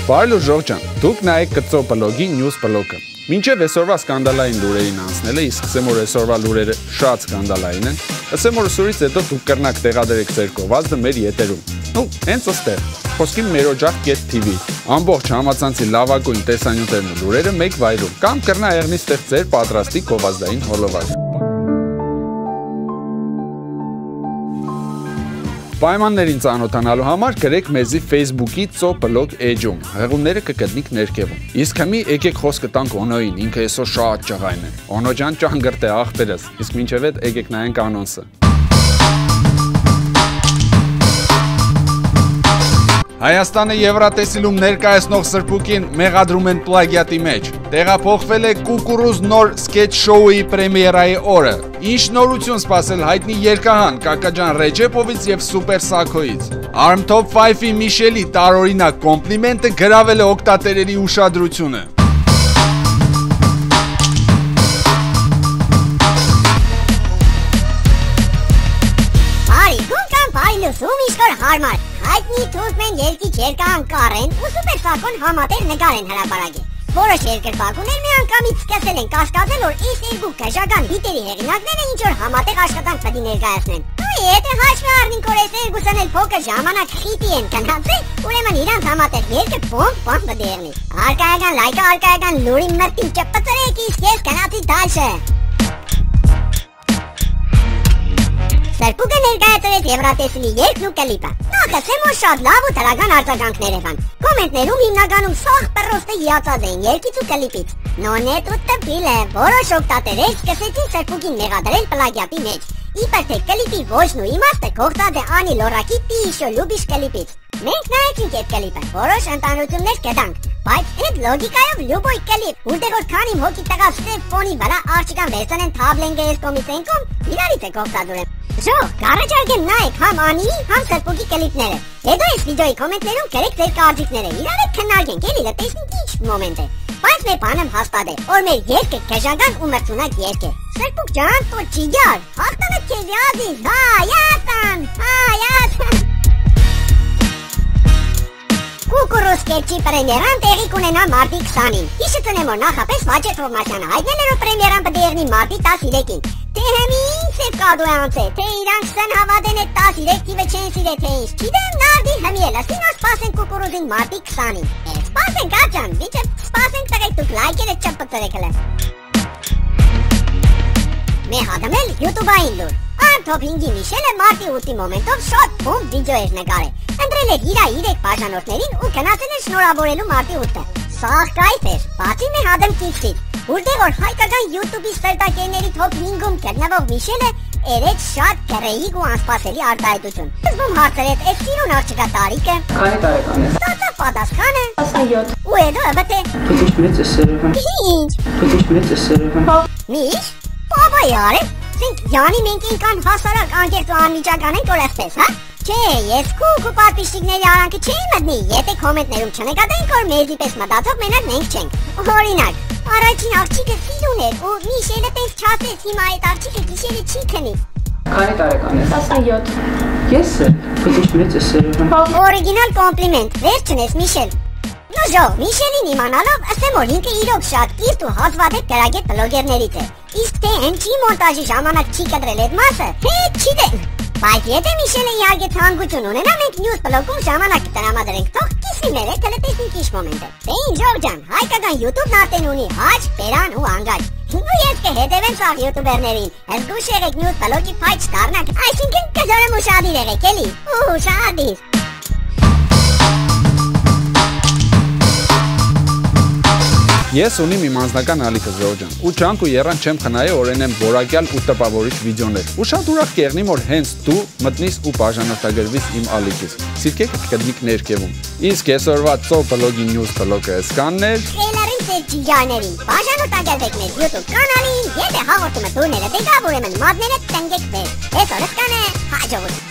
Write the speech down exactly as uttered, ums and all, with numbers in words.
Բարի լուր Ժողջան, դուք նայեք կծո բլոգի նյուս բլոգը։ Մինչև այսօրվա սկանդալային լուրերին անցնելը, իսկ ասեմ որ այսօրվա լուրերը շատ սկանդալային են, ասեմ որ սուրից հետո դուք կրնակ տեղադրեք ձեր գովազդը մեր եթերում։ Ну, հենց այստեղ։ Խոսքի մեր օջախ կետ թի վի։ Ամբողջ համացանցի լավագույն տեսանյութերն ու լուրերը մեկ վայրում, կամ կրնա եղնի ստեղծեր պատրաստի գովազդային հոլովակ։ Պայմաններին ծանոթանալու համար գրեք մեզի Facebook-ի ծո բլոգ էջում, հեղումները կգտնիք ներքևում։ Իսկ հիմի եկեք խոսքը տանք Օնոյին, ինքը այսօր շատ ջղայն է։ Օնո ջան ճանգրտ է աղբերս, իսկ մինչև այդ եկեք նայենք անոնսը։ Հայաստանը Եվրատեսիլում ներկայացնող Սրբուկին մեղադրում են պլագիատի մեջ։ Տեղափոխվել է Կուկուրուզ նոր սկեչ շոուի պրեմիերայի օրը։ Ինչ նորություն սպասել հայտնի երգահան Կակաջան Ռեջեպովից եւ Սուպեր Սաքոից։ Arm Top պանջի Միշելի տարօրինակ կոմպլիմենտը գրավել է օգտատերերի ուշադրությունը։ Հայտնի թուրքմեն երկիչ երկահան Կարեն ու Սուպեր Սաքոն համատեղ նկար են հրապարակել։ Որոշ երկրպագուներ մի անգամից սկսել են կասկածել, որ այս երկու քաշական դիտերի հեղինակները ինչ որ համատեղ աշխատանք պետք է ներկայացնեն։ Ու եթե հաշվի առնենք, որ այս երկուսն էլ փոքր ժամանակ խիպի են գնացել, ուրեմն իրանց համատեղ երկը բոմ բոմ պետք է եղնի։ Արկայական լայկը արկայական լուրի մտին չպծրեք, իսկ ես գնացի դաշը։ Սրբուկը ներկայացրեց Եվրատեսիլի երկն ու կլիպը։ Նախ որ շատ լավ ու դրական արձագանքներ եղան։ Կոմենտներում հիմնականում սաղ պռոստը հիացած էին երկից ու կլիպից։ Նոնետ ու տպիլ է, որոշ օգտատերեր սկսեցին Սրբուկին մեղադրել պլագիատի մեջ։ Իբր թե կլիպի ոճն ու իմաստը կողտած է Անի Լորակի Պիշո Լուբիշ կլիպից։ Մենք նայեցինք այդ կլիպը, որոշ ընտանություններ կդանք, բայց այդ լոգիկայով լյուբոյ կլիպ, որտեղ որ քանի հոգի տղա ստեղ ֆոնի վրա աղջիկան վերցնեն թաբլենգը ես կոմից ենքում, իրարից է կողտածուրեմ։ Ժո, կարաճարգեմ նայեք համ Անիի, համ Սրբուկի կլիպները։ Հետո այս վիդեոյի կոմենտներում գրեք ձեր կարծիքները, իրար հետ քննարկենք, էլի լտեսնենք ինչ մոմենտ է։ Բայց մեր բանն հաստատ է, որ մեր երկը քեժական ու մրցունակ երկ է։ Սրբուկ ջան, տո ճիգար, հաղթանը քեզ յազիս, հայաստան, հայաստան։ Կուկուրուզ սկեչի պրեմիերան տեղի կունենա մարտի քսանին։ Հիշեցնեմ, որ նախապես Վաչե Թովմասյանը հայտնել էր, որ պրեմիերան պետք է եղնի մարտի տասներեքին։ Թե հեմին սև կադու է անցել, թե իրանք սեն հավատեն այդ տասներեք թիվը չեն սիրել, թե ինչ։ Գիտեմ նարդի հմի էլ ասին, որ սպասենք Կուկուրուզին մարտի քսանին։ Սպասենք աջան, վիճը սպասենք տղեկ դուք լայքերը չպտրեք հլը։ Մեր հադմել յուտուբային լուր։ Arm Top պանջի Միշելը մարտի ութի մոմենտով շատ բում վիդեո էր նկարել։ Ընտրել էր իրա իրեք բաժանորդներին ու գնացել էր շնորհավորելու մարտի ութը։ Սաղ կայֆ էր, բացի մեր հադմ կիքսից, որտեղ որ հայկական յութուբի սերտակերների Top պանջում գտնվող Միշելը երեք շատ գռեհիկ ու անսպասելի արտահայտություն։ Սկզբում հարցրեց, այս սիրուն աղջկա տարիքը։ Քանի տարեկան է։ Ստացա պատասխանը տասնյոթ։ Ու հետո ըմբտ է։ Դուք ինչ մեծ ես սերևն։ Ինչ։ Դուք ինչ մեծ ես սերևն։ Միշ, բաբա յարե, սենք յանի մենք ինքան հասարակ անկեղծ ու անմիջական ենք որ այսպես, հա։ Չէ, ես քուք ու պատվիշտիկների արանքը չէի մտնի, եթե կոմենտներում չնկատենք, որ մեզի պես մտածող մենակ մենք չենք։ Օրինակ, առաջին աղջիկը սիրուն էր ու Միշելը պես չասեց, հիմա այդ աղջիկը գիշերը չի քնի։ Քանի տարեկան է։ տասնյոթ։ Ես էլ, դուք ինչ մեծ ես սերևն։ Օրիգինալ կոմպլիմենտ, վերջնես Միշել։ Ну ժո, Միշելին իմանալով, ասեմ որ ինքը իրոք շատ կիրթ ու հազվադեպ գրագետ բլոգերներից է։ Իսկ թե հենց չի մոնտաժի ժամանակ չի կտրել այդ մասը, հետ չի դեն։ Բայց եթե Միշելը իհարկե ցանկություն ունենա, մենք նյուս բլոգում ժամանակ կտրամադրենք, թող կիսի մեր հետ հլտեսնենք ինչ մոմենտ է։ Դե ինչ Ժորժ ջան, հայկական յութուբն արդեն ունի հաճ, բերան ու անգաջ։ Ու ես կհետևեմ սաղ յութուբերներին, զգուշ եղեք նյուս բլոգի փայչ դառնաք, այսինքն կզորեմ ուշադիր եղեք, էլի, ուշադիր։ Ես ունիմ իմ անձնական ալիքը Ժողջան, ու չանք ու եռան չեմ խնայե օրենեմ որակյալ ու տպավորիչ վիդեոներ, ու շատ ուրախ կեղնիմ, որ հենց դու մտնիս ու բաժանորդագրվիս իմ ալիքից, սիրկեք կդնիք ներքևում, իսկ այսօրվա ծո բլոգի նյուս բլոգը սկանն էր, Ելարին ձեր ջիջաներին, բաժանորդագրվեք մեր յութուբ կանալին, եթե հաղորդումը դուրները դեկավ ուրեմն մազները տնգեք վեր, այսօրը սկան է, հաջողություն։